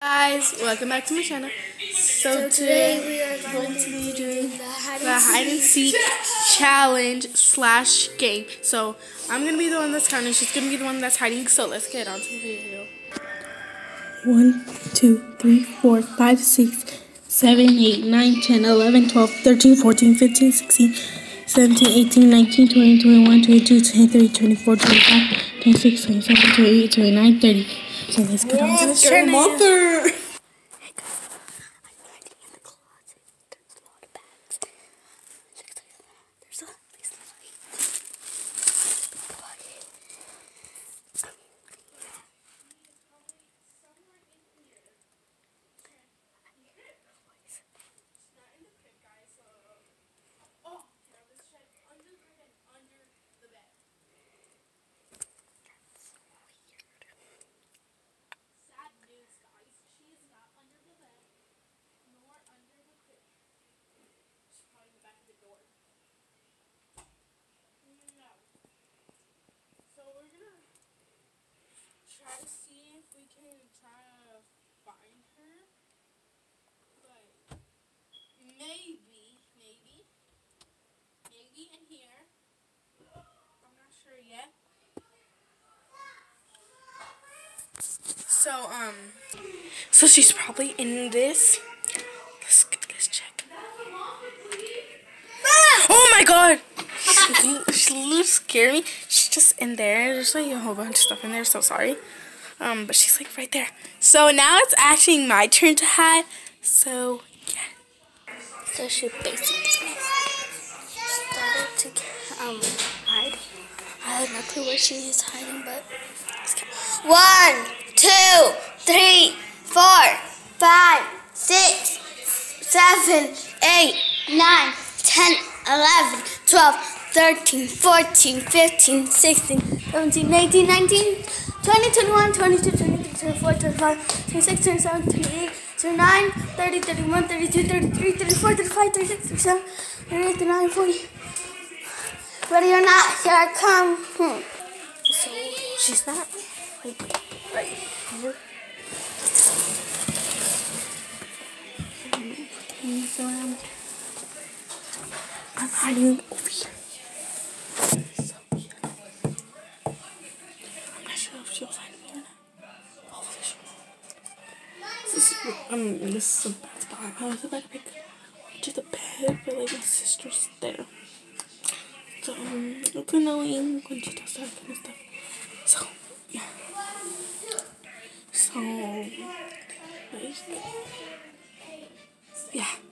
Guys, welcome back to my channel. So today we are going to be doing the hide and seek challenge / game. So I'm gonna be the one that's counting. She's gonna be the one that's hiding. So let's get on to the video. 1, 2, 3, 4, 5, 6, 7, 8, 9, 10, 11, 12, 13, 14, 15, 16, 17, 18, 19, 20, 21, 22, 23, 24, 25, 26, 27, 28, 29, 30. So let's get on to the challenge. Try to see if we can try to find her, but maybe in here. I'm not sure yet. So she's probably in this. Let's check. Oh my god! She literally scared me. She's just in there. There's like a whole bunch of stuff in there. So sorry. But she's like right there. So now it's actually my turn to hide. So yeah. So she basically started to hide. I have no clue where she is hiding, but let's go. 1, 2, 3, 4, 5, 6, 7, 8, 9, 10, 11, 12, 13, 14, 15, 16, 17, 18, 19, 20, 21, 22, 23, 24, 25, 26, 27, 28, 29, 30, 31, 32, 33, 34, 35, 36, 37, 38, 39, 40. Ready or not, here I come. So she's not like right here. I'm hiding over here. So, yeah. I'm not sure if she'll find me or not. Hopefully she won't. This is a bad spot. I was about to pick to the bed, but like my sister's there. So it's annoying when she does that kind of stuff. So yeah. So like yeah.